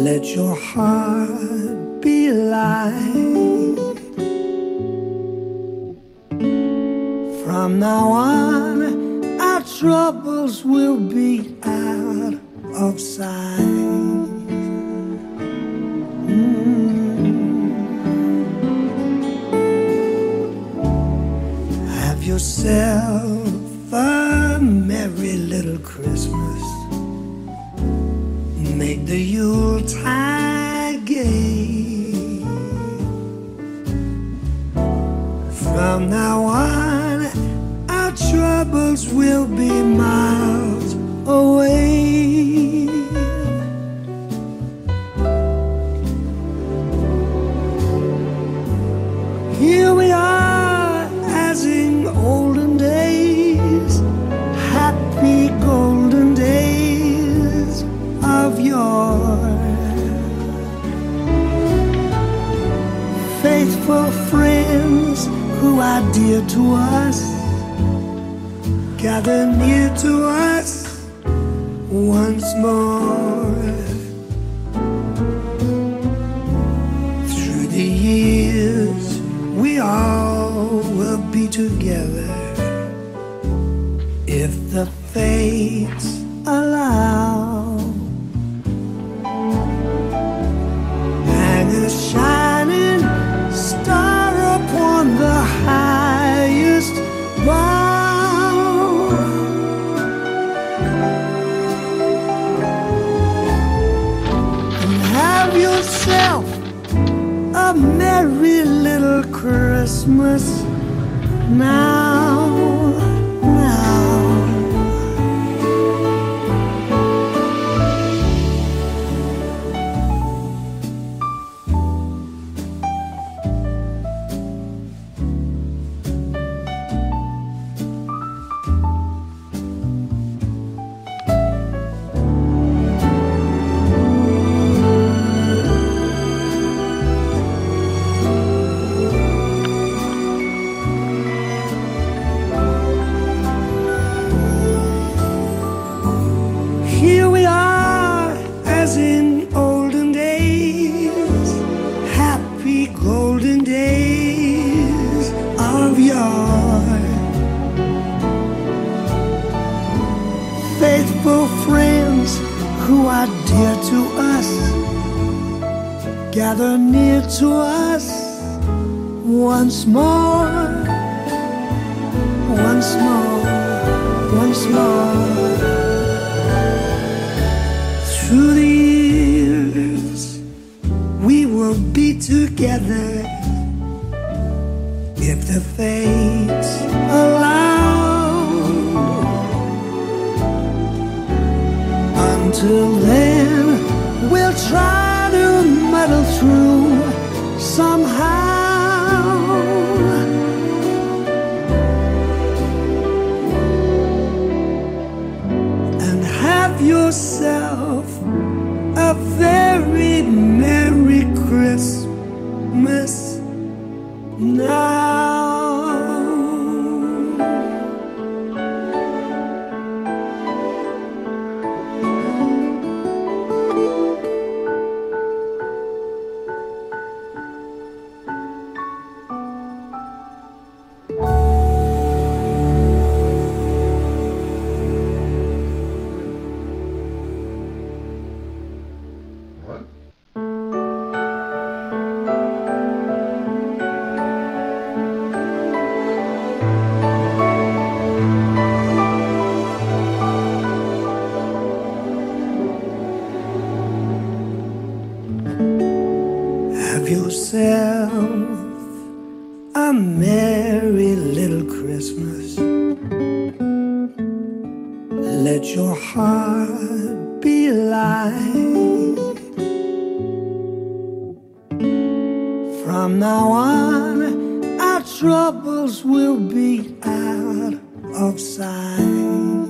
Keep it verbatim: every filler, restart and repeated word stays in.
Let your heart be light. From now on, our troubles will be out of sight. Mm. Have yourself a merry little Christmas. Make the Yuletide gay. From now on, our troubles will be miles away. Here we are as in olden days, happy golden days of yore. Faithful friends who are dear to us, gather near to us once more. Through the years we all will be together, if the fates allow. Hang a shining star upon the highest bough, and have yourself a merry little Christmas now, now. Here we are as in olden days, happy golden days of yore. Faithful friends who are dear to us, gather near to us once more, once more, once more. Through the years we will be together, if the fates allow. Until then we'll try to muddle through somehow. And have yourself a very merry Christmas now. Have yourself a merry little Christmas. Let your heart be light. From now on, our troubles will be out of sight.